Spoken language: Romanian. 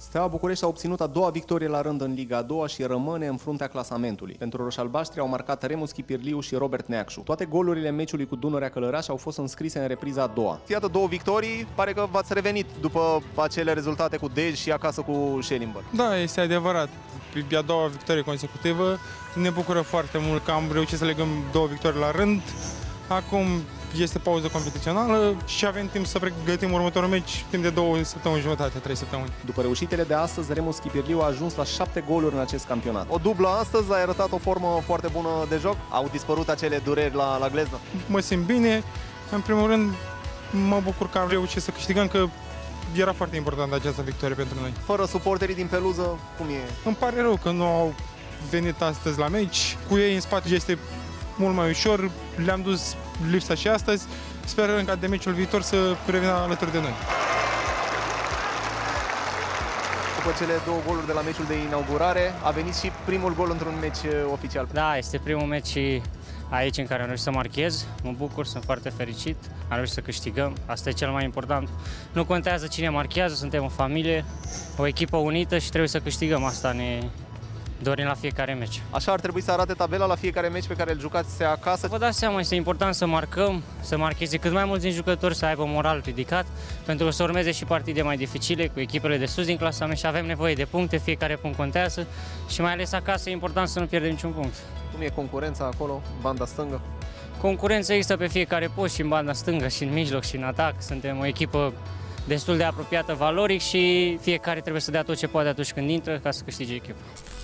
Steaua București a obținut a doua victorie la rând în Liga a doua și rămâne în fruntea clasamentului. Pentru roșalbaștri au marcat Remus Chipirliu și Robert Neacșu. Toate golurile meciului cu Dunărea Călăraș au fost înscrise în repriza a doua. Iată două victorii, pare că v-ați revenit după acele rezultate cu Dej și acasă cu Schellenberg. Da, este adevărat. E a doua victorie consecutivă. Ne bucură foarte mult că am reușit să legăm două victorii la rând. Acum este pauză competițională și avem timp să pregătim următorul meci timp de 2 săptămâni jumătate, 3 săptămâni. După reușitele de astăzi, Remus Chipirliu a ajuns la 7 goluri în acest campionat. O dublă astăzi, a arătat o formă foarte bună de joc. Au dispărut acele dureri la gleznă. Mă simt bine. În primul rând, mă bucur că am reușit să câștigăm, că era foarte importantă această victorie pentru noi. Fără suporterii din peluză, cum e? Îmi pare rău că nu au venit astăzi la meci. Cu ei în spate este mult mai ușor. Le-am dus lipsa și astăzi. Sperăm ca de meciul viitor să revină alături de noi. După cele două goluri de la meciul de inaugurare, a venit și primul gol într-un meci oficial. Da, este primul meci aici în care am reușit să marchez. Mă bucur, sunt foarte fericit. Am reușit să câștigăm. Asta e cel mai important. Nu contează cine marchează, suntem o familie, o echipă unită și trebuie să câștigăm. Asta ne dorim la fiecare meci. Așa ar trebui să arate tabela la fiecare meci pe care îl jucați acasă. Vă dați seama, este important să marcăm, să marcheze cât mai mulți din jucători, să aibă moral ridicat, pentru că să urmeze și partide mai dificile cu echipele de sus din clasament și avem nevoie de puncte, fiecare punct contează și mai ales acasă e important să nu pierdem niciun punct. Cum e concurența acolo, banda stângă? Concurența există pe fiecare post, și în banda stângă, și în mijloc, și în atac. Suntem o echipă destul de apropiată valoric și fiecare trebuie să dea tot ce poate atunci când intră ca să câștige echipa.